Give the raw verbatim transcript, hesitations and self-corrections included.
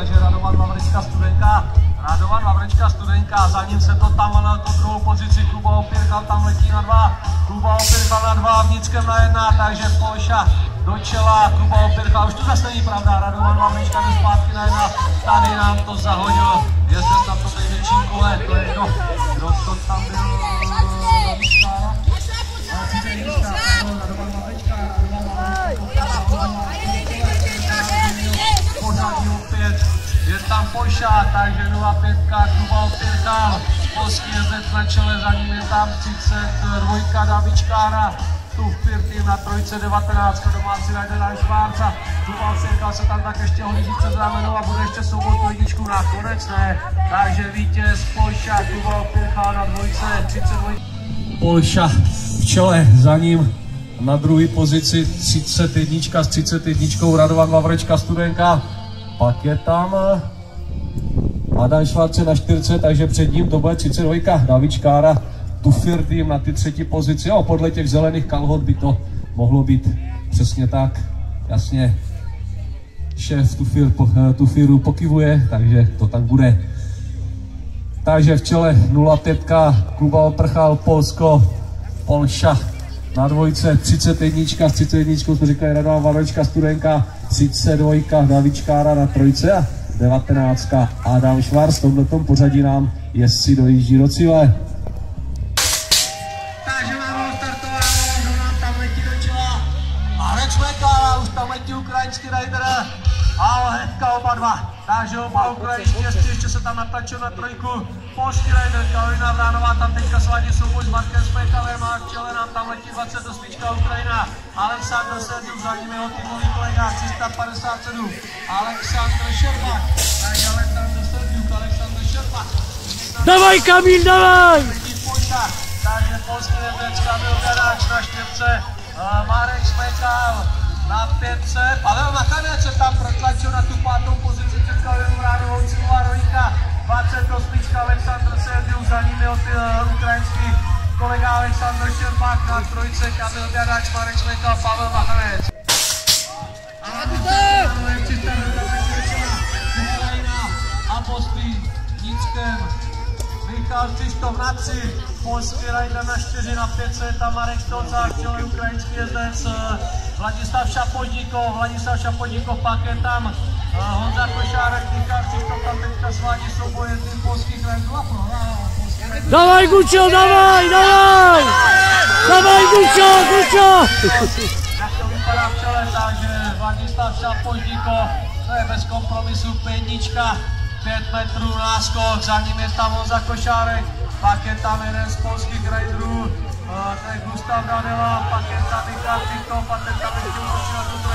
takže Radovan Vavrická Studenka. Radovan Vavrická Studenka, za ním se to tam na tu druhou pozici, Kuba Opěrchal tam letí na dva, Kuba Opěrchal na dva, Vnitřkem na jedna, takže Polša do čela, Kuba Opěrchal, už to zase není pravda, Radovan Vavrická jde zpátky na jedna, tady nám to zahodil, je zde na to největší kole, to je kdo, kdo to tam byl, Davidskára, ale přijde Jinská, Radovan Vavrická, pořádí opět, je tam Polša, takže nula pět, Kuba Opěrchal, polský jezdec na čele, za ním je tam třicet dva Davidskára, tu Firtým na trojce devatenáct, domácí najde na Švárca, Kuba Opěrchal se tam tak ještě hlíží přes rámenou a bude ještě soubotu jedničku nakonec, ne, takže vítěz Polša, Kuba Opěrchal na dvojce, třicet dva. Polša v čele, za ním na druhé pozici třicet jedna s třicet jedna Radovan Vavrická Studenka, pak je tam Adam Švárce na čtyřce, takže před ním to bude třicet dva Davidskára, Tufir tým na ty třetí pozici. Jo, podle těch zelených kalhot by to mohlo být přesně tak, jasně. Šéf Tufir, Tufiru pokivuje, takže to tak bude. Takže v čele nula pět Kuba Opěrchal, Polsko, Polša na dvojce, třicet jedna s třicet jedna jsme říkali Radovan Vavrická Studenka, třicet dva Davidskára na trojce a devatenáct Adam Švárc. V tomto pořadí nám jezdci dojíždí do cíle. Takže máme startováno, že nám tam letí do čela Marek Šmekal, už tam letí ukrajinský rider, ale hnedka oba dva. Takže oba ukrajinští jezdci, ještě se tam natlačil na trojku. Polský rider Karolina Vránová tam teďka svádí souboj s Markem Šmekalem a v čele nám tam letí dvacet osm Ukrajina. Aleksandr Serdiuk, za ním jeho týmový kolega tři sta padesát sedm. Aleksandr Šerbak. Takže Aleksandr Serdiuk, Aleksandr Šerbak. Davaj Kamil, davaj! Takže polský jezdec Kamil Gadáč na čtyřce. Marek Šmekal na pětce. Pavel Machanec se tam protlačil na tu pátou pozici před Karolinou Vránovou, cílová rovinka. dvacet osm Aleksandr Serdiuk, za ním jeho ukrajinský kolega Aleksandr Šerbak na trojce, Kamil Gadáč, Marek Šmekal, Pavel Machanec. A na tu Ukrajina a postý Vnitřkem. Michal Křištof na tři, polský rider na čtyři, na pětce je tam Marek Stolcák, v čele ukrajinský jezdec Vladislav Šapodníkov, Vladislav Šapodníkov, pak je tam Honza Košárek, Michal Křištof tam teďka svádí souboj jedným polských riderů a prohrál. Dawaj Gucio, dawaj, dawaj! Dawaj Gucio, Gucio! Jak to vypadá v čele, takže Vladislav Šapodníkov, to je bez kompromisu pětnička. pět metrů náskok, za ním je tam Honza Košárek, pak je tam jeden z polských riderů, to je Gustav Danila, pak je tam Michal Křištof a ten tam ještě útočí na tuto